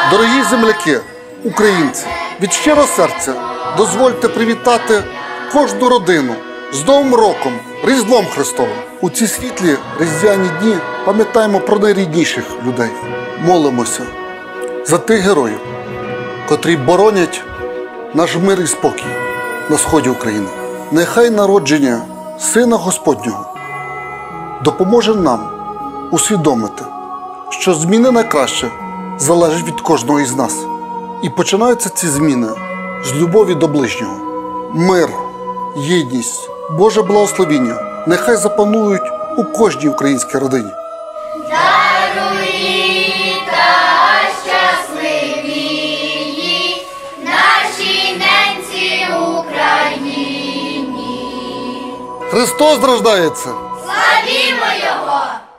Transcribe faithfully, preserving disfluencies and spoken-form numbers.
Дорогі земляки, українці, від щирого серця дозвольте привітати кожну родину з Новим роком, Різдвом Христовим. У ці світлі різдвяні дні пам'ятаємо про найрідніших людей. Молимося за тих героїв, котрі боронять наш мир і спокій на сході України. Нехай народження Сина Господнього допоможе нам усвідомити, що зміни на краще залежать від кожного із нас. І починаються ці зміни з любові до ближнього. Мир, єдність, Боже благословіння нехай запанують у кожній українській родині. Даруй літа щасливі нашій ненці Україні. Христос рождається! Славімо Його!